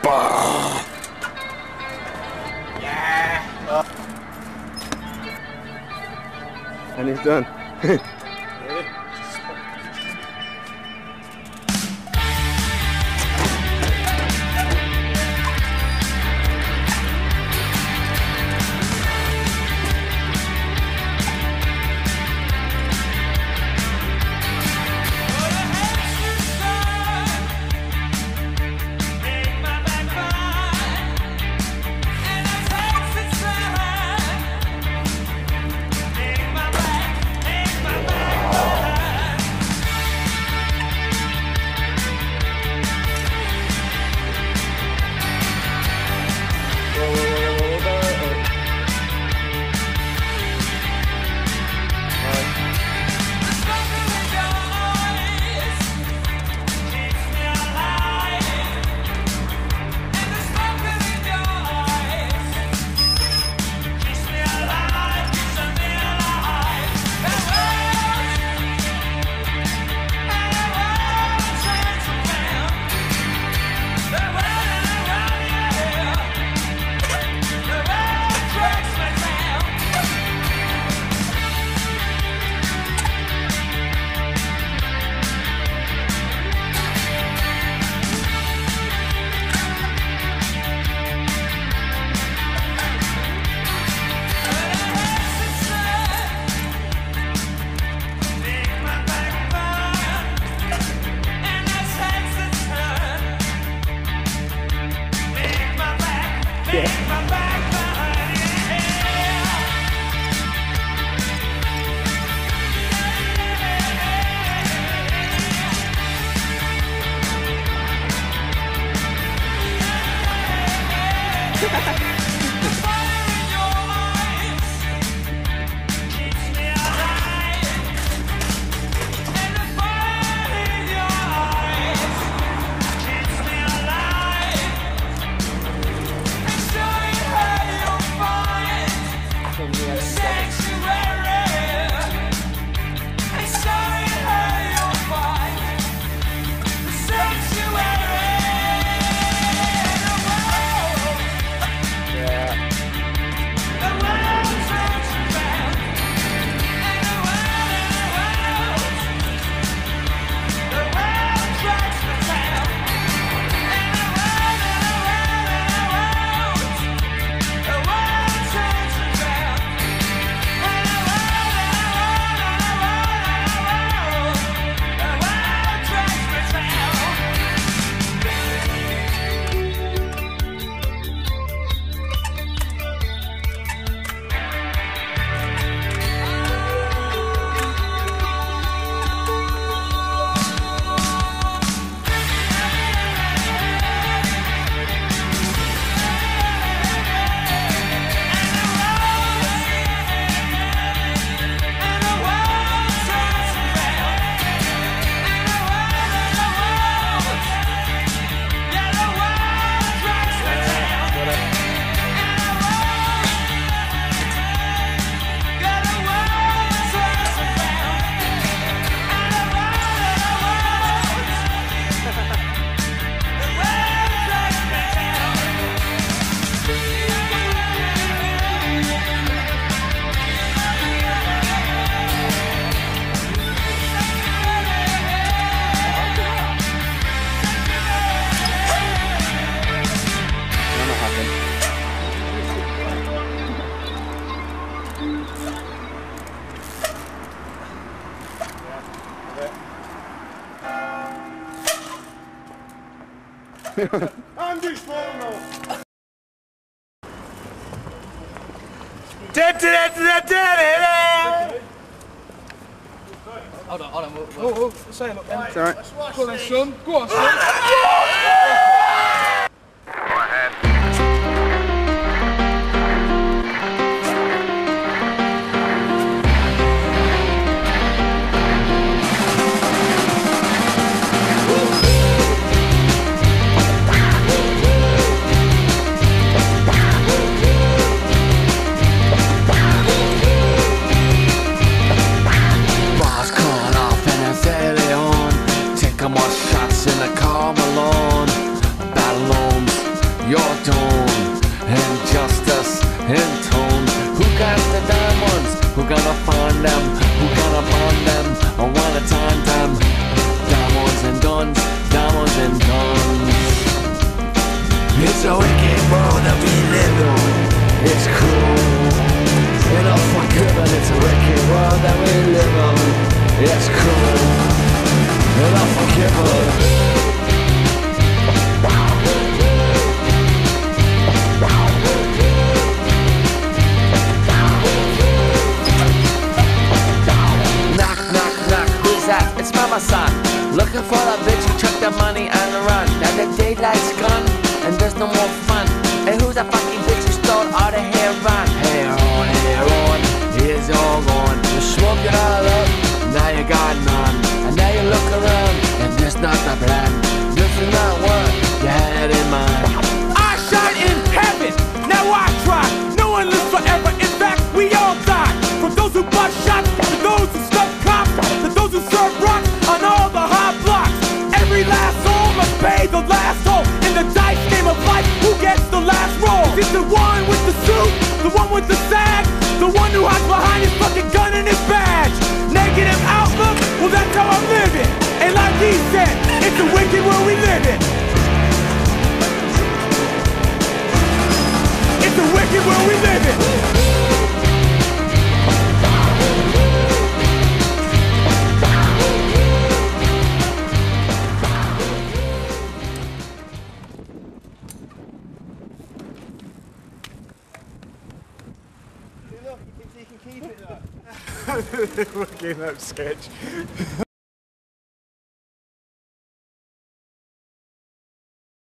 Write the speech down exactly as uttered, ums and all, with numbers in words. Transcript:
Yeah. And he's done. Andy's falling off. Hold on, hold on. We'll, we'll, oh, oh, say it up then. It's alright. Go on then, son. Go on, son. More shots in the car alone. Battle homes, your doom. Injustice intoned. Who got the diamonds? Who gonna find them? Who gonna bond them? I wanna time them. Diamonds and guns, diamonds and guns. It's a wicked world that we live in. It's cruel and unforgiven. It's a wicked world that we live in. It's cruel and unforgiven. Knock, knock, knock, who's that? It's Mama San. Looking for a bitch who took the money and run. Now the daylight's gone and there's no more fun. And who's that fucking bitch who stole all the hair on? Hair on, hair on, it's all gone. You smoke it all up, now you got none. And now you look around and there's not the plan. This is not what you had in mind. I shine in heaven, now I try. No one lives forever, in fact we all die. From those who bust shots, to those who stuff cops, to those who serve rocks on all the high blocks. Every last soul must pay the last toll. In the dice game of life, who gets the last roll? Is it the one with the suit, the one with the sag, the one who hides behind his fucking gun and his badge? Negative outlook, well that's how I'm living. And like he said, it's a wicked world we live in. It's a wicked world we live in. Look, he thinks he can keep it though. We're getting that sketch.